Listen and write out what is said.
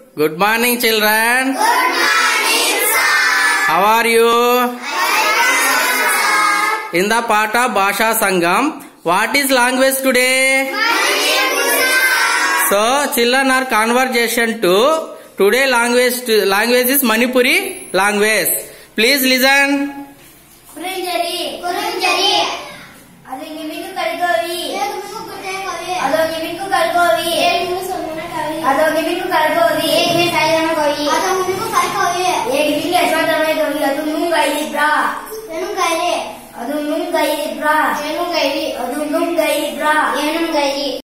Good morning, children. Good morning, sir. How are you? Sir. In the part of Bhasha Sangam, what is language today? So, children are conversation to today language is Manipuri language. Please listen. Kurunjari. Kurunjari. Adu niminku kalkovi. Adu niminku kalkovi. Adu niminku kalkovi. Ek me sayana kovi. Adu niminku kalkovi. Ek niminku eswadamai kovi. Adu num gairi bra. Enum gairi. Adu num gairi bra. Enum gairi. Adu num gairi bra. Enum gairi.